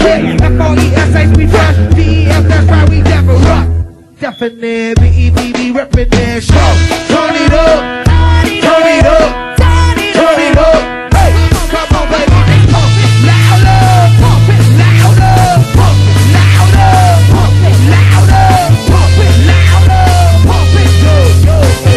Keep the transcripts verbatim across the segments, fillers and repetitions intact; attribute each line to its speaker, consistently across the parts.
Speaker 1: it. F O E S H, we fresh. D E F, that's right, we never rock. Definite, B E B B, reppin' that show. Turn it up, turn it up, turn it up. Hey, come on, baby, pump it louder, pump it louder, pump it louder, pump it louder, pump it louder, pump it yo, yo,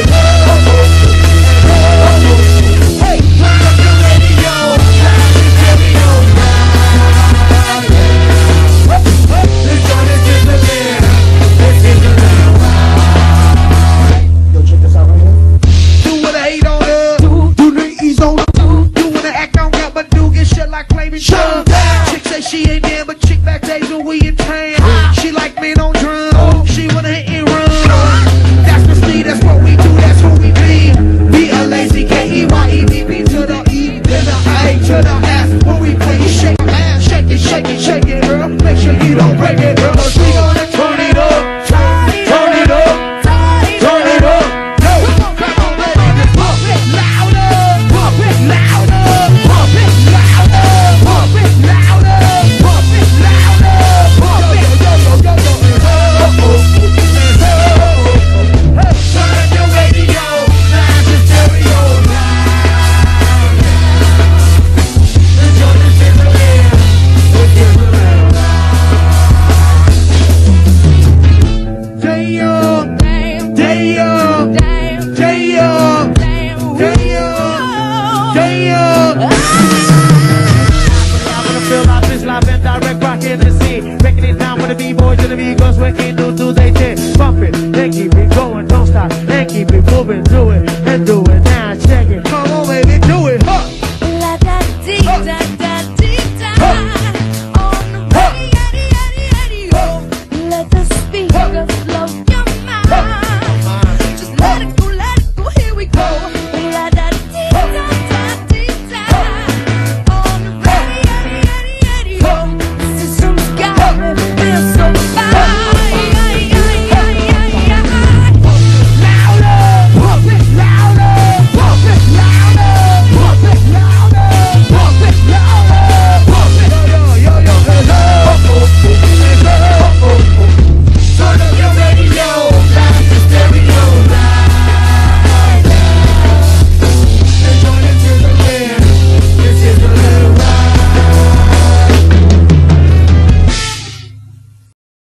Speaker 1: hey, turn up the radio, turn the stereo down. This joint is just a man, this is a little wild. Yo, check this out right here. Do what I hate on her, do, do the ease on her, do, do wanna act on gut, but do get shit like flaming shut down. Chick say she ain't there, but chick backstage when we in town. She like men on drum, she wanna hit and run. That's the speed, that's what we do, that's who we be. B L A C K E Y E D B to the E, then the A to the S. When we play, you shake your ass, shake it, shake it, shake it, girl. Make sure you don't break it, girl. Cause we gonna turn it up, turn it up, turn it up. No, come on, baby, pump it louder, pump it louder, pump it louder, pump it louder, pump it louder, pump it. Yo, yo, yo, yo, yo. Hey, turn up your radio, turn the stereo down. The joint is in the air, it's in the air. Damn, damn, damn, damn, damn, damn. I'm gonna feel like this live and direct, rockin' the scene, breaking it down with the B-boys and the B-girls, working do do they thing. Bump it, and keep it going, don't stop, and keep it moving, do it.